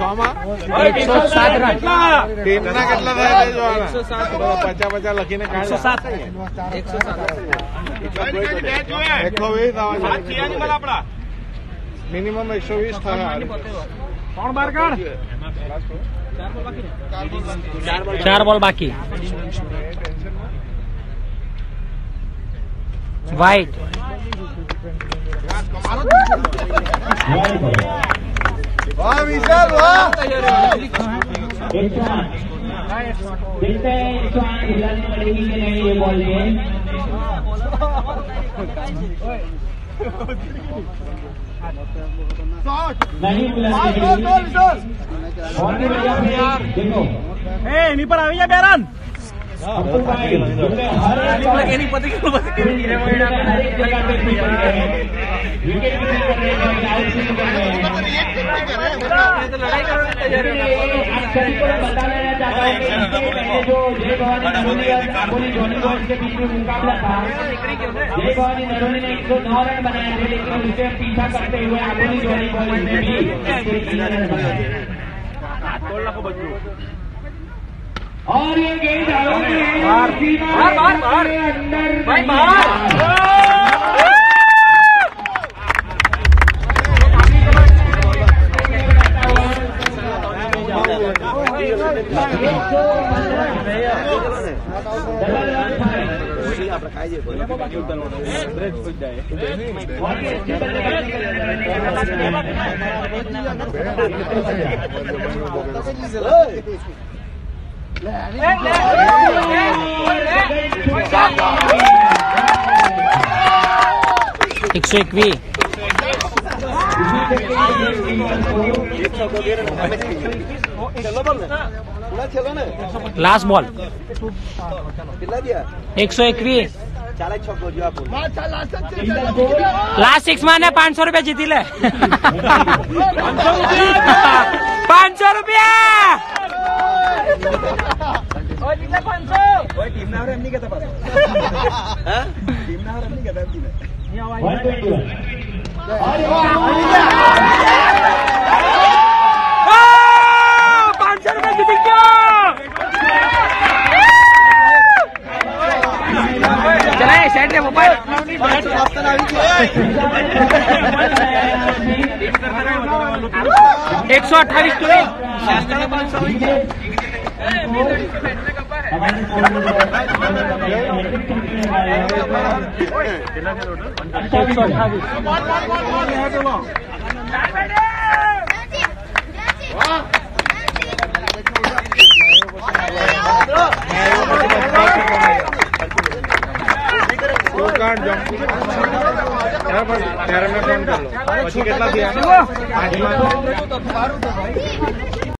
107 run ટીમના કેટલા થાય છે જોવાના? 50 લખીને કાઢો. 120 મિનિમમ 120 થાય. 4 બોલ બાકી. व्हाइट વાહ વિશાલ વાહ. એની પર આવી જાય બેરન. मुकाबला था जय भवानी नरोली ने 109 रन बनाए थे, लेकिन उसे पीछा करते हुए आबोली जोड़ी बॉलिंग ने भी 3 रन बनाए और ये गेंद लास्ट बॉल 121. लास्ट 6 में 500 रुपया जीती ले. 500 रुपया. चला सेट रे मोबाइल 128 टू 4 में फोन कर लो. પછી કેટલા થયા? 5 માં